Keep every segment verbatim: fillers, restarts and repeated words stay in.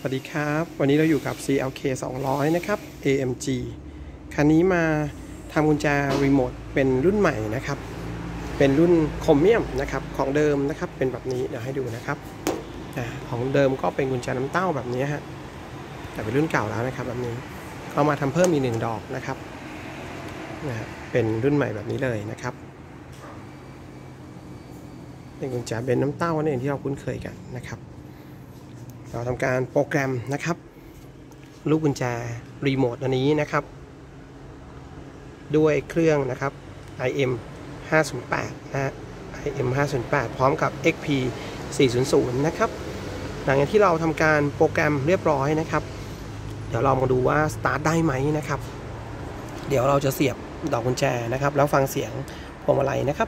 วัสดีครับวันนี้เราอยู่กับ ซี แอล เค สองร้อยนะครับ เอ เอ็ม จี คันนี้มาทำกุญแจรีโมทเป็นรุ่นใหม่นะครับเป็นรุ่นโครเมียมนะครับของเดิมนะครับเป็นแบบนี้เดี๋ยวให้ดูนะครับของเดิมก็เป็นกุญแจน้ำเต้าแบบนี้ฮะแต่เป็นรุ่นเก่าแล้วนะครับแบบนี้เอามาทำเพิ่มอีกหนึ่งดอกนะครับนะเป็นรุ่นใหม่แบบนี้เลยนะครับเป็นกุญแจเบนน้ำเต้านั่นเองที่เราคุ้นเคยกันนะครับเราทำการโปรแกรมนะครับลูกกุญแจรีโมทอันนี้นะครับด้วยเครื่องนะครับ ไอ เอ็ม ห้าศูนย์แปด นะฮะ ไอ เอ็ม ห้าศูนย์แปด พร้อมกับ เอ็กซ์ พี สี่ศูนย์ศูนย์ นะครับหลังจากที่เราทำการโปรแกรมเรียบร้อยนะครับเดี๋ยวเรามาดูว่าสตาร์ทได้ไหมนะครับเดี๋ยวเราจะเสียบดอกกุญแจนะครับแล้วฟังเสียงพวงมาลัยนะครับ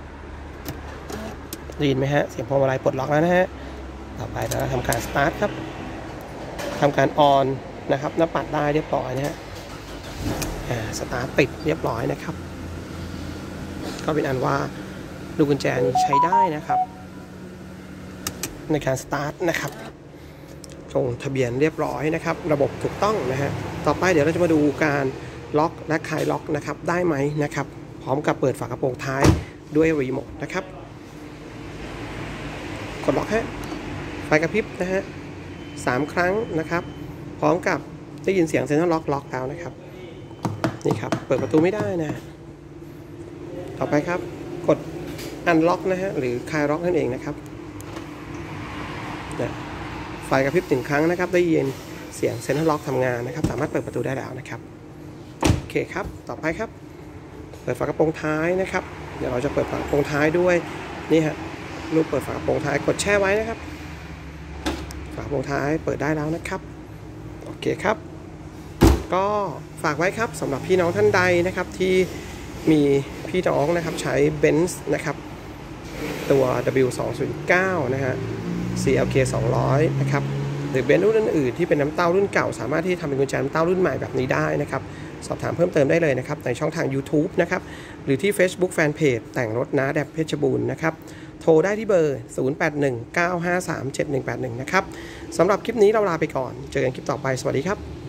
ได้ยินไหมฮะเสียงพวงมาลัยปลดล็อกแล้วนะฮะต่อไปเราทำการสตาร์ทครับทำการออนนะครับหน้าปัดได้เรียบร้อยนะฮะสตาร์ทติดเรียบร้อยนะครับก็เป็นอันว่าลูกกุญแจนี้ใช้ได้นะครับในการสตาร์ทนะครับลงทะเบียนเรียบร้อยนะครับระบบถูกต้องนะฮะต่อไปเดี๋ยวเราจะมาดูการล็อกและคลายล็อกนะครับได้ไหมนะครับพร้อมกับเปิดฝากระโปรงท้ายด้วยรีโมทนะครับกดล็อกฮะไฟกระพริบนะฮะสามครั้งนะครับพร้อมกับได้ยินเสียงเซ็นทรัลล็อกล็อกแล้วนะครับนี่ครับเปิดประตูไม่ได้นะต่อไปครับกดอันล็อกนะฮะหรือคลายล็อกนั่นเองนะครับไฟกระพริบหนึ่งครั้งนะครับได้ยินเสียงเซ็นทรัลล็อกทำงานนะครับสามารถเปิดประตูได้แล้วนะครับโอเคครับต่อไปครับเปิดฝากระโปรงท้ายนะครับเดี๋ยวเราจะเปิดฝากระโปรงท้ายด้วยนี่ฮะรูปเปิดฝากระโปรงท้ายกดแช่ไว้นะครับฝากระโปรงท้ายเปิดได้แล้วนะครับโอเคครับก็ฝากไว้ครับสำหรับพี่น้องท่านใดนะครับที่มีพี่น้องนะครับใช้ Benz นะครับตัว ดับเบิลยู สองศูนย์เก้า นะฮะ ซี แอล เค สองร้อยนะครับหรือ Benz รุ่นอื่นๆที่เป็นน้ำเต้ารุ่นเก่าสามารถที่ทำเป็นกุญแจน้ำเต้ารุ่นใหม่แบบนี้ได้นะครับสอบถามเพิ่มเติมได้เลยนะครับในช่องทาง YouTube นะครับหรือที่ Facebook Fanpage แต่งรถน้าแดบเพชรบูรณ์นะครับโทรได้ที่เบอร์ ศูนย์ แปด หนึ่ง เก้า ห้า สาม เจ็ด หนึ่ง แปด หนึ่ง นะครับสำหรับคลิปนี้เราลาไปก่อนเจอกันคลิปต่อไปสวัสดีครับ